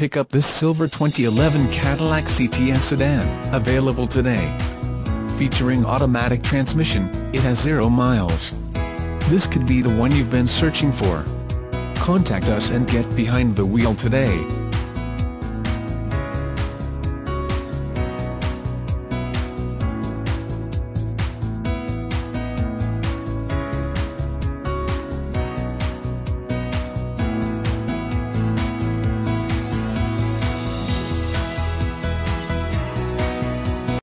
pick up this silver 2011 Cadillac CTS sedan, available today. Featuring automatic transmission, it has 0 miles. This could be the one you've been searching for. Contact us and get behind the wheel today.